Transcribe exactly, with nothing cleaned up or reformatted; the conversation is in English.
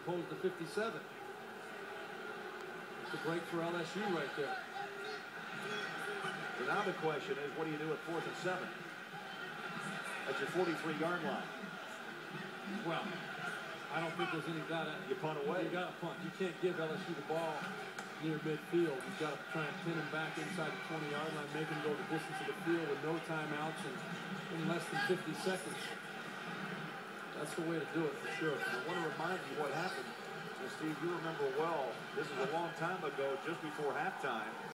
opposed to fifty-seven. It's a break for L S U right there. So now the question is, what do you do at fourth and seven? That's your forty-three yard line. Well, I don't think there's any doubt. You punt away. You got to punt. You can't give L S U the ball near midfield. You've got to try and pin him back inside the twenty yard line, make him go the distance of the field with no timeouts and in less than fifty seconds. That's the way to do it for sure. I want to remind you what happened. And Steve, you remember well, this is a long time ago, just before halftime.